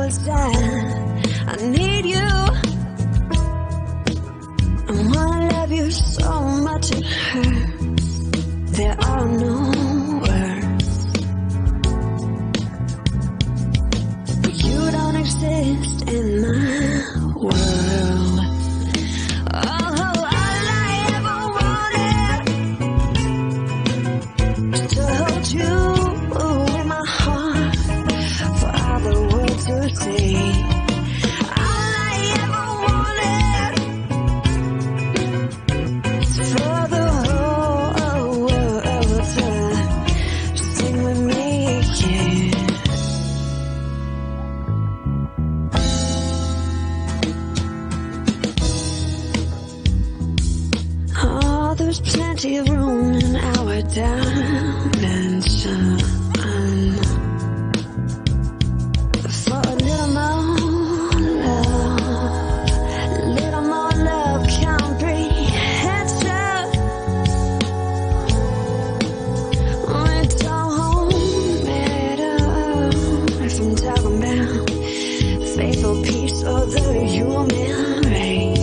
was that I need you. I wanna love you so much it hurts. There are no words. You don't exist in my world. Oh, all I ever wanted is to hold you in my heart for all the world to see. All I ever wanted is for the whole world to sing with me, yeah. Oh, there's plenty of room in our dimension for a little more love, comprehension. It don't matter if I'm talking about faith or peace or the human race.